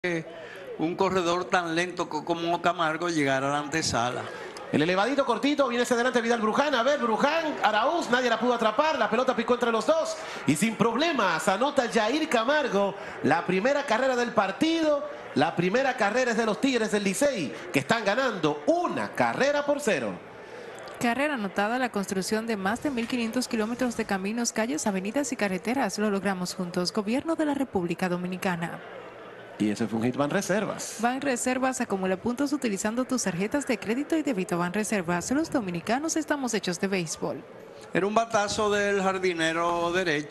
un corredor tan lento como Camargo llegara a la antesala. El elevadito cortito, viene hacia adelante Vidal Bruján. A ver, Bruján, Araúz, nadie la pudo atrapar. La pelota picó entre los dos. Y sin problemas anota Yair Camargo. La primera carrera del partido. La primera carrera es de los Tigres del Licey, que están ganando 1-0. Carrera anotada, la construcción de más de 1.500 kilómetros de caminos, calles, avenidas y carreteras. Lo logramos juntos. Gobierno de la República Dominicana. Y ese fue un hit Banreservas. Banreservas acumula puntos utilizando tus tarjetas de crédito y débito. Banreservas, los dominicanos estamos hechos de béisbol. Era un batazo del jardinero derecho.